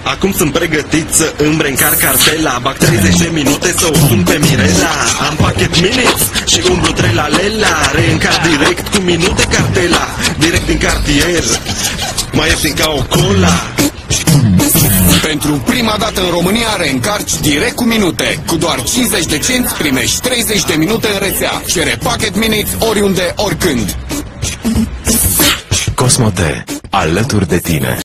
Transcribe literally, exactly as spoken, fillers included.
Acum sunt pregătit să îmi reîncarc cartela. Bag treizeci de minute să o sun pe Mirela. Am pachet minutes și umblu trei la lela. Reîncarc direct cu minute cartela. Direct din cartier, mai ieftin ca o cola. Pentru prima dată în România reîncarci direct cu minute. Cu doar cincizeci de cenți primești treizeci de minute în rețea. Cere Pocket Minutes oriunde, oricând. Cosmote, alături de tine.